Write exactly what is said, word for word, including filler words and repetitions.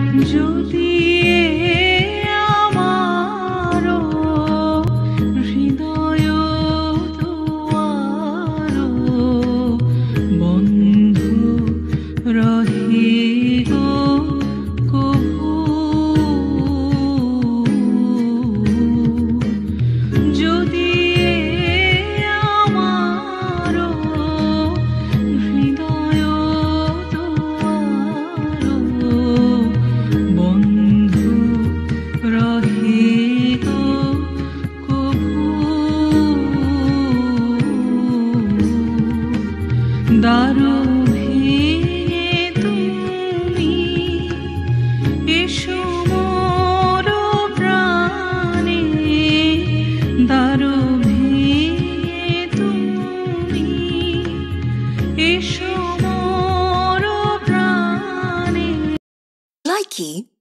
যদি আমারো হৃদয় দুয়ারো বন্ধ রহে গো কভু, যদি আমারো হৃদয় দুয়ারো বন্ধ রহে গো কভু, দ্বারো ভেঙে তুমি এসো মোর প্রাণে, দ্বারো ভেঙে তুমি এসো মোর প্রাণে। Likey